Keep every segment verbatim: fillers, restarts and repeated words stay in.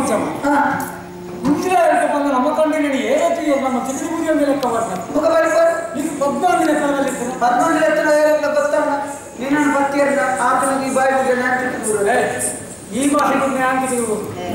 ಪಂಚಮ ಮುಂಚಿನ ಬಂದ ನಮ್ಮ ಕಂಡಿನಲ್ಲಿ ಏರತ್ತಿಗೆ ನಮ್ಮ ಚಿತ್ರಗುರಿಯ ಮೇಲೆ ಕವರ್ನ ಮುಖ ಬರಿ ಇದು ಪದ್ನಾಲ್ಕು ಲೆಕ್ಕದಲ್ಲಿ ಹದಿನೊಂದು ಲೆಕ್ಕ ಗೊತ್ತಣ್ಣ ನೀನನ್ನು ಬರ್ತೀಯಲ್ಲ ಆತನಿಗೆ ಈ ಬಾಯಿ ನೆನಪಿಟ್ಟು ಈ ಭಾಷೆ ಹಾಕಿದೆವು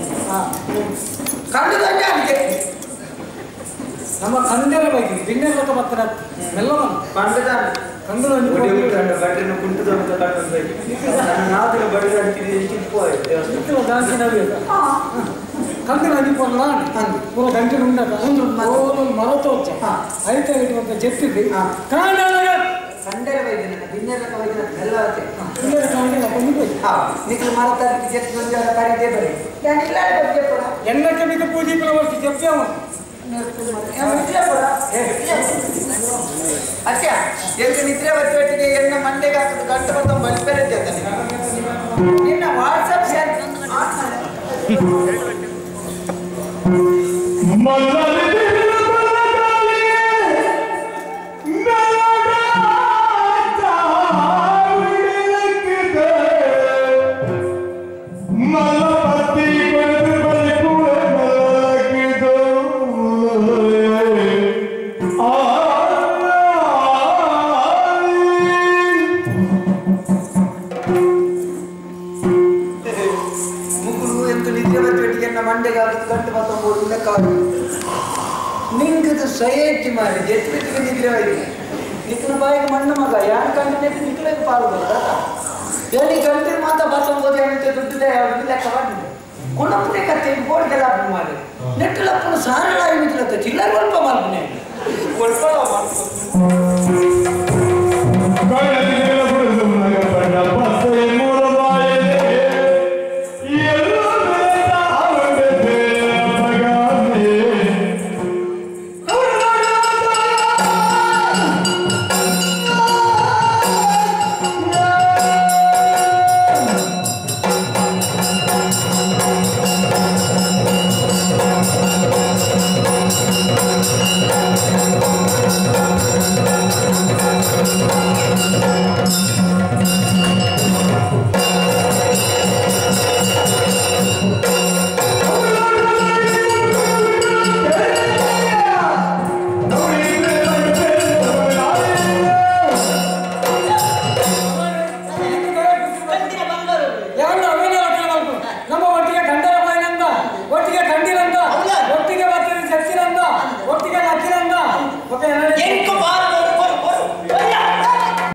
ಕಂಡು ಗಂಟೆ ಅದಕ್ಕೆ ನಮ್ಮ ಕಂಡೆರ ಬಗ್ಗೆ ದಿನ್ನೆಲ್ಲ ಬರ್ತಾರ ಮೆಲ್ಲವ ಕಂಡದ ಕಂಡು ಬಡ್ಡಿನ ಕುಂಟದ ನಾಲ್ಕು ಬಡ್ಡಿ ಅಡ್ತೀನಿ ಎಷ್ಟು ಜಾಸ್ತಿ ನಡೀಬೇಕು ಕಂಡು ಅನಿಪಲ್ಲ ಪೂರ ಗಂಟೆ ಉಂಡದ ಮರತ వచ్చ ಐತೆ ಇರುವಂತ ಜೆತ್ತಿದ್ದಿ ಕಂಡೆರ ವೈದ್ಯನ ದಿನ್ನೆರ ವೈದ್ಯನ ಎಲ್ಲವತ್ತೆ ಕಂಡೆರ ಕಂಡೆರ ಕೊಂಡ್ಬೇಕು ನಿಖಿಲ್ ಮಾರತ ಜೆತ್ ಬಂದ ಕರಿದೆ ಬರಿ ಯಾನಿಲ್ಲ ಬಗ್ಗೆ ಪಡ ಎನ್ನಕ್ಕೆ ನಿಕ ಪೂಜೆ ಪ್ರವರ್ತಿ ಜಪ್ಪ್ಯಾವ ಅಚ್ಚ ಎಂದು ನಿದ್ರೆ ಒಟ್ಟಿಗೆ ಎನ್ನ ಮಂಡೆಗೆ ಹಾಕಿದ ಗಂಟು ಬಂದ ಬಲ್ಪೇರೆ ನಿನ್ನ ವಾಟ್ಸಪ್ ಶೇರ್ ಸಹೇತಿ ಮಾಡಿ ಎತ್ತಿಗೆ ನಿದ್ರೆ ಆಗಿದೆ ನಿಖಿಲ ಬಾಯಿಗೆ ಮಣ್ಣು ಮಗ ಯಾರು ಕಂಡು ನಿಖಿಲಿಗೆ ಪಾಲು ಬರೋದ ಹೇಳಿ ಕಂಡು ಮಾತಾ ಬಾಸಂಬೋದು ಅಂತ ದುಡ್ಡಿದೆ ಲೆಕ್ಕ ಮಾಡಿದೆ ಗುಣಪುರಿ ಕತ್ತೆ ಬೋರ್ಡ್ಗೆಲ್ಲ ಅಪ್ಪ ಮಾಡಿ ನೆಟ್ಟಲಪ್ಪನ ಸಾರಳ ನಿಖಿಲತ್ತ ಚಿಲ್ಲರ್ ಸ್ವಲ್ಪ ಮಾಡ್ತೀನಿ Thank you.